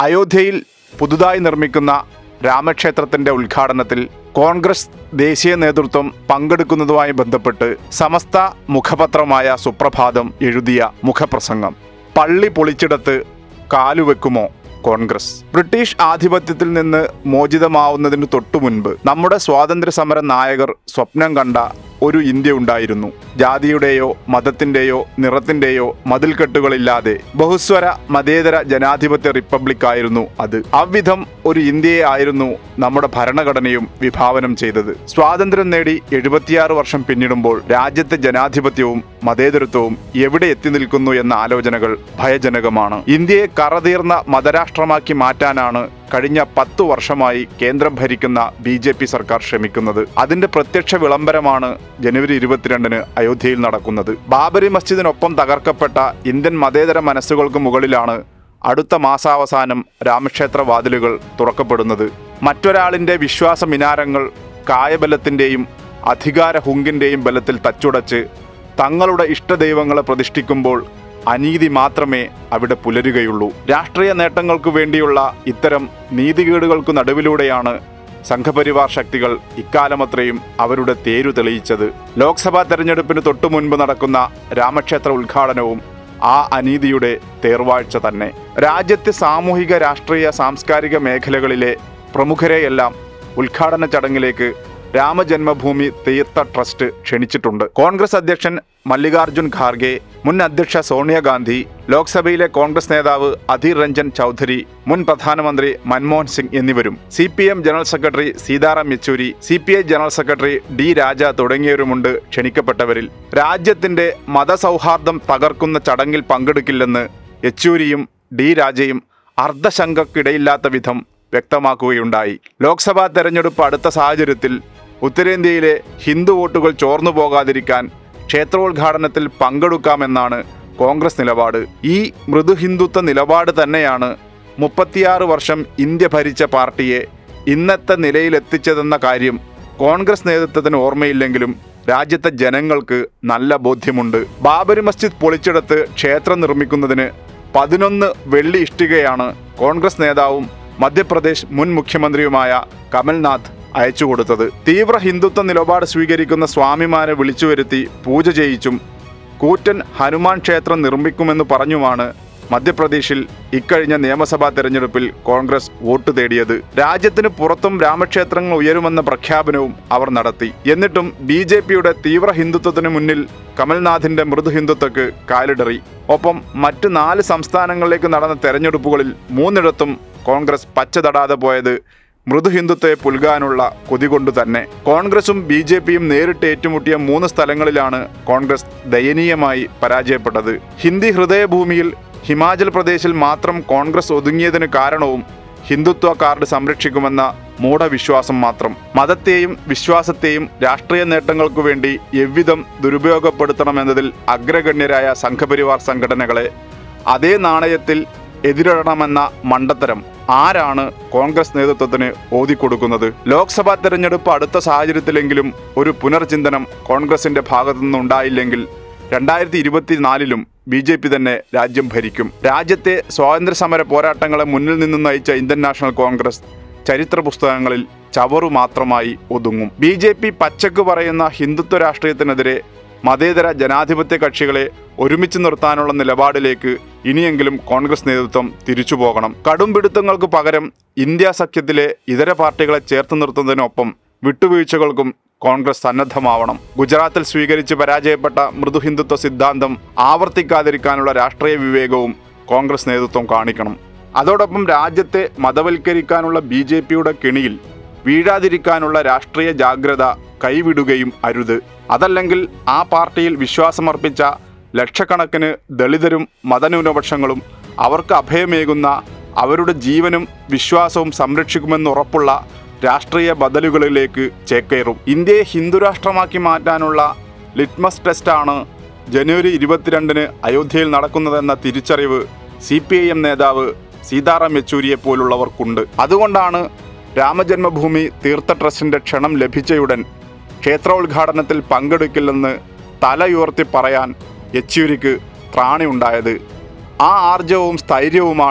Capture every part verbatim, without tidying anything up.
അയോധ്യയിൽ പുതുതായി നിർമ്മിക്കുന്ന രാമക്ഷേത്രത്തിൻ്റെ ഉദ്ഘാടനത്തിൽ കോൺഗ്രസ് ദേശീയ നേതൃത്വം പങ്കെടുക്കുന്നതുമായി ബന്ധപ്പെട്ട് സമസ്ത മുഖപത്രമായ സുപ്രഭാതം എഴുതിയ മുഖപ്രസംഗം. പള്ളി പൊളിച്ചിടത്ത് കാലുവെക്കുമോ കോൺഗ്രസ്? ബ്രിട്ടീഷ് ആധിപത്യത്തിൽ നിന്ന് മോചിതമാവുന്നതിന് തൊട്ടു മുൻപ് നമ്മുടെ സ്വാതന്ത്ര്യ സമര നായകർ സ്വപ്നം കണ്ട ഒരു ഇന്ത്യ ഉണ്ടായിരുന്നു. ജാതിയുടെയോ മതത്തിൻ്റെയോ നിറത്തിൻ്റെയോ മതിൽക്കെട്ടുകളില്ലാതെ ബഹുസ്വര മതേതര ജനാധിപത്യ റിപ്പബ്ലിക്കായിരുന്നു അത്. അவ்விധം ഒരു ഇന്ത്യയെ ആയിരുന്നു നമ്മുടെ ഭരണഘടനയും വിഭാവനം ചെയ്തത്. സ്വാതന്ത്ര്യം നേടി എഴുപത്തിയാറ് വർഷം പിന്നിടുമ്പോൾ രാജ്യത്തെ ജനാധിപത്യവും മതേതരത്വവും എവിടെ എത്തി നിൽക്കുന്നു എന്ന ആലോചനകൾ ഭയജനകമാണ്. ഇന്ത്യയെ കറതീർന്ന മതരാഷ്ട്രമാക്കി മാറ്റാനാണ് കഴിഞ്ഞ പത്തു വർഷമായി കേന്ദ്രം ഭരിക്കുന്ന ബി ജെ പി സർക്കാർ ശ്രമിക്കുന്നത്. അതിന്റെ പ്രത്യക്ഷ വിളംബരമാണ് ജനുവരി ഇരുപത്തിരണ്ടിന് അയോധ്യയിൽ നടക്കുന്നത്. ബാബരി മസ്ജിദിനൊപ്പം തകർക്കപ്പെട്ട ഇന്ത്യൻ മതേതര മനസ്സുകൾക്ക് മുകളിലാണ് അടുത്ത മാസാവസാനം രാമക്ഷേത്ര വാതിലുകൾ തുറക്കപ്പെടുന്നത്. മറ്റൊരാളിൻ്റെ വിശ്വാസ മിനാരങ്ങൾ കായബലത്തിൻ്റെയും അധികാര ഹുങ്കിൻ്റെയും ബലത്തിൽ തച്ചുടച്ച് തങ്ങളുടെ ഇഷ്ടദൈവങ്ങളെ പ്രതിഷ്ഠിക്കുമ്പോൾ അനീതി മാത്രമേ അവിടെ പുലരുകയുള്ളൂ. രാഷ്ട്രീയ നേട്ടങ്ങൾക്കു വേണ്ടിയുള്ള ഇത്തരം നീതികേടുകൾക്കു നടുവിലൂടെയാണ് സംഘപരിവാർ ശക്തികൾ ഇക്കാലമത്രയും അവരുടെ തേരു തെളിയിച്ചത്. ലോക്സഭാ തെരഞ്ഞെടുപ്പിന് തൊട്ടു മുൻപ് നടക്കുന്ന രാമക്ഷേത്ര ഉദ്ഘാടനവും ആ അനീതിയുടെ തേർവാഴ്ച തന്നെ. രാജ്യത്തെ സാമൂഹിക രാഷ്ട്രീയ സാംസ്കാരിക മേഖലകളിലെ പ്രമുഖരെയെല്ലാം ഉദ്ഘാടന ചടങ്ങിലേക്ക് രാമജന്മഭൂമി തീർത്ഥ ട്രസ്റ്റ് ക്ഷണിച്ചിട്ടുണ്ട്. കോൺഗ്രസ് അധ്യക്ഷൻ മല്ലികാർജുൻ ഖാർഗെ, മുൻ അധ്യക്ഷ സോണിയാഗാന്ധി, ലോക്സഭയിലെ കോൺഗ്രസ് നേതാവ് അധീർ രഞ്ജൻ ചൗധരി, മുൻ പ്രധാനമന്ത്രി മൻമോഹൻ സിംഗ് എന്നിവരും C P M general secretary Sitaram Yechury, C P I general secretary D Raja തുടങ്ങിയവരുമുണ്ട് ക്ഷണിക്കപ്പെട്ടവരിൽ. രാജ്യത്തിന്റെ മതസൗഹാർദ്ദം തകർക്കുന്ന ചടങ്ങിൽ പങ്കെടുക്കില്ലെന്ന് യെച്ചൂരിയും ഡി രാജയും അർദ്ധശങ്കക്കിടയില്ലാത്ത വിധം വ്യക്തമാക്കുകയുണ്ടായി. ലോക്സഭാ തെരഞ്ഞെടുപ്പ് അടുത്ത സാഹചര്യത്തിൽ ഉത്തരേന്ത്യയിലെ ഹിന്ദു വോട്ടുകൾ ചോർന്നു പോകാതിരിക്കാൻ ക്ഷേത്രോദ്ഘാടനത്തിൽ പങ്കെടുക്കാമെന്നാണ് കോൺഗ്രസ് നിലപാട്. ഈ മൃദുഹിന്ദുത്വ നിലപാട് തന്നെയാണ് മുപ്പത്തിയാറ് വർഷം ഇന്ത്യ ഭരിച്ച പാർട്ടിയെ ഇന്നത്തെ നിലയിലെത്തിച്ചതെന്ന കാര്യം കോൺഗ്രസ് നേതൃത്വത്തിന് ഓർമ്മയില്ലെങ്കിലും രാജ്യത്തെ ജനങ്ങൾക്ക് നല്ല ബോധ്യമുണ്ട്. ബാബരി മസ്ജിദ് പൊളിച്ചെടുത്ത് ക്ഷേത്രം നിർമ്മിക്കുന്നതിന് പതിനൊന്ന് വെള്ളി ഇഷ്ടികയാണ് കോൺഗ്രസ് നേതാവും മധ്യപ്രദേശ് മുൻ മുഖ്യമന്ത്രിയുമായ കമൽനാഥ് അയച്ചു കൊടുത്തത്. തീവ്ര ഹിന്ദുത്വ നിലപാട് സ്വീകരിക്കുന്ന സ്വാമിമാരെ വിളിച്ചു വരുത്തി പൂജ ചെയ്യിച്ചും കൂറ്റൻ ഹനുമാൻ ക്ഷേത്രം നിർമ്മിക്കുമെന്ന് പറഞ്ഞുമാണ് മധ്യപ്രദേശിൽ ഇക്കഴിഞ്ഞ നിയമസഭാ തെരഞ്ഞെടുപ്പിൽ കോൺഗ്രസ് വോട്ട് തേടിയത്. രാജ്യത്തിന് പുറത്തും രാമക്ഷേത്രങ്ങൾ ഉയരുമെന്ന പ്രഖ്യാപനവും അവർ നടത്തി. എന്നിട്ടും ബി ജെ പിയുടെ തീവ്ര ഹിന്ദുത്വത്തിന് മുന്നിൽ കമൽനാഥിന്റെ മൃദു ഹിന്ദുത്വക്ക് കാലിടറി. ഒപ്പം മറ്റ് നാല് സംസ്ഥാനങ്ങളിലേക്ക് നടന്ന തെരഞ്ഞെടുപ്പുകളിൽ മൂന്നിടത്തും കോൺഗ്രസ് പച്ച തടാതെ പോയത് മൃദു ഹിന്ദുത്വത്തെ പുൽകാനുള്ള കൊതി കൊണ്ടു തന്നെ. കോൺഗ്രസും ബി ജെ പിയും നേരിട്ട് ഏറ്റുമുട്ടിയ മൂന്ന് സ്ഥലങ്ങളിലാണ് കോൺഗ്രസ് ദയനീയമായി പരാജയപ്പെട്ടത്. ഹിന്ദി ഹൃദയഭൂമിയിൽ ഹിമാചൽ പ്രദേശിൽ മാത്രം കോൺഗ്രസ് ഒതുങ്ങിയതിന് കാരണവും ഹിന്ദുത്വ കാർഡ് സംരക്ഷിക്കുമെന്ന മൂഢവിശ്വാസം മാത്രം. മതത്തെയും വിശ്വാസത്തെയും രാഷ്ട്രീയ നേട്ടങ്ങൾക്കു വേണ്ടി എவ்விധം ദുരുപയോഗപ്പെടുത്തണമെന്നതിൽ അഗ്രഗണ്യരായ സംഘപരിവാർ സംഘടനകളെ അതേ നാണയത്തിൽ എതിരിടണമെന്ന മണ്ടത്തരം ആരാണ് കോൺഗ്രസ് നേതൃത്വത്തിന് ഓതിക്കൊടുക്കുന്നത്? ലോക്സഭാ തെരഞ്ഞെടുപ്പ് അടുത്ത സാഹചര്യത്തിലെങ്കിലും ഒരു പുനർചിന്തനം കോൺഗ്രസിന്റെ ഭാഗത്തുനിന്നുണ്ടായില്ലെങ്കിൽ രണ്ടായിരത്തി ഇരുപത്തിനാലിലും ബി ജെ പി തന്നെ രാജ്യം ഭരിക്കും. രാജ്യത്തെ സ്വാതന്ത്ര്യ സമര പോരാട്ടങ്ങളെ മുന്നിൽ നിന്നും നയിച്ച ഇന്ത്യൻ നാഷണൽ കോൺഗ്രസ് ചരിത്ര പുസ്തകങ്ങളിൽ ചവറു മാത്രമായി ഒതുങ്ങും. ബി ജെ പി പച്ചക്ക് പറയുന്ന ഹിന്ദുത്വ രാഷ്ട്രീയത്തിനെതിരെ മതേതര ജനാധിപത്യ കക്ഷികളെ ഒരുമിച്ച് നിർത്താനുള്ള നിലപാടിലേക്ക് ഇനിയെങ്കിലും കോൺഗ്രസ് നേതൃത്വം തിരിച്ചു പോകണം. കടുംപിടുത്തങ്ങൾക്ക് പകരം ഇന്ത്യ സഖ്യത്തിലെ ഇതര പാർട്ടികളെ ചേർത്ത് നിർത്തുന്നതിനൊപ്പം വിട്ടുവീഴ്ചകൾക്കും കോൺഗ്രസ് സന്നദ്ധമാവണം. ഗുജറാത്തിൽ സ്വീകരിച്ച് പരാജയപ്പെട്ട മൃദു ഹിന്ദുത്വ സിദ്ധാന്തം ആവർത്തിക്കാതിരിക്കാനുള്ള രാഷ്ട്രീയ വിവേകവും കോൺഗ്രസ് നേതൃത്വം കാണിക്കണം. അതോടൊപ്പം രാജ്യത്തെ മതവൽക്കരിക്കാനുള്ള ബി ജെ പിയുടെ കെണിയിൽ വീഴാതിരിക്കാനുള്ള രാഷ്ട്രീയ ജാഗ്രത കൈവിടുകയും അരുത്. അതല്ലെങ്കിൽ ആ പാർട്ടിയിൽ വിശ്വാസമർപ്പിച്ച ലക്ഷക്കണക്കിന് ദളിതരും മതന്യൂനപക്ഷങ്ങളും അവർക്ക് അഭയമേകുന്ന അവരുടെ ജീവനും വിശ്വാസവും സംരക്ഷിക്കുമെന്നുറപ്പുള്ള രാഷ്ട്രീയ ബദലുകളിലേക്ക് ചേക്കേറും. ഇന്ത്യയെ ഹിന്ദുരാഷ്ട്രമാക്കി മാറ്റാനുള്ള ലിറ്റ്മസ് ടെസ്റ്റാണ് ജനുവരി ഇരുപത്തിരണ്ടിന് അയോധ്യയിൽ നടക്കുന്നതെന്ന തിരിച്ചറിവ് സി പി ഐ എം നേതാവ് സീതാറാം യെച്ചൂരിയെ പോലുള്ളവർക്കുണ്ട്. അതുകൊണ്ടാണ് രാമജന്മഭൂമി തീർത്ഥ ട്രസ്റ്റിന്റെ ക്ഷണം ലഭിച്ചയുടൻ ക്ഷേത്രോദ്ഘാടനത്തിൽ പങ്കെടുക്കില്ലെന്ന് തലയുയർത്തി പറയാൻ യെച്ചൂരിക്ക് ത്രാണിയുണ്ടായത്. ആ ആർജവവും സ്ഥൈര്യവുമാണ്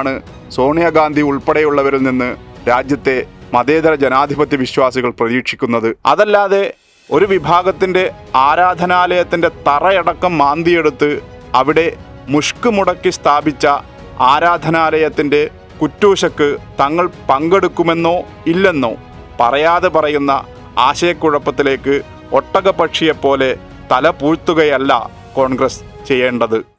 സോണിയാഗാന്ധി ഉൾപ്പെടെയുള്ളവരിൽ നിന്ന് രാജ്യത്തെ മതേതര ജനാധിപത്യ വിശ്വാസികൾ പ്രതീക്ഷിക്കുന്നത്. അതല്ലാതെ ഒരു വിഭാഗത്തിൻ്റെ ആരാധനാലയത്തിൻ്റെ തറയടക്കം മാന്തിയെടുത്ത് അവിടെ മുഷ്ക് മുടക്കി സ്ഥാപിച്ച ആരാധനാലയത്തിൻ്റെ കുറ്റൂശക്ക് തങ്ങൾ പങ്കെടുക്കുമെന്നോ ഇല്ലെന്നോ പറയാതെ പറയുന്ന ആശയക്കുഴപ്പത്തിലേക്ക് ഒട്ടകപക്ഷിയെപ്പോലെ തല പൂഴ്ത്തുകയല്ല കോൺഗ്രസ് ചെയ്യേണ്ടത്.